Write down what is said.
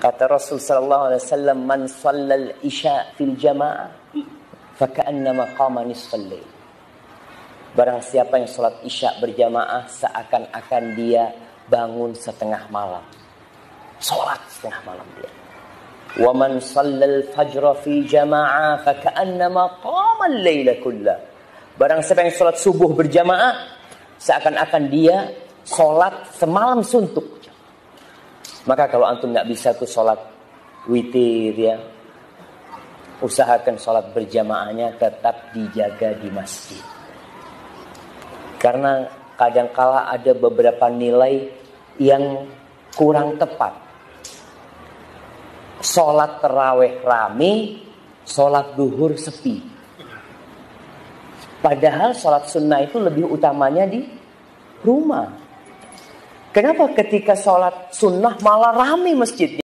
Kata Rasul sallallahu alaihi wasallam, "Man shallal isya fil jamaah, faka'annama qama nisfal lail." Barang siapa yang salat isya berjamaah, seakan-akan dia bangun setengah malam. Salat setengah malam dia. Wa man shallal fajra fi jamaah, faka'annama qama al-laila kullah. Barang siapa yang salat subuh berjamaah, seakan-akan dia salat semalam suntuk. Maka kalau antum nggak bisa tuh sholat witir ya, usahakan sholat berjamaahnya tetap dijaga di masjid. Karena kadangkala ada beberapa nilai yang kurang tepat. Sholat tarawih rame, sholat duhur sepi. Padahal sholat sunnah itu lebih utamanya di rumah. Kenapa ketika sholat sunnah malah rame masjidnya?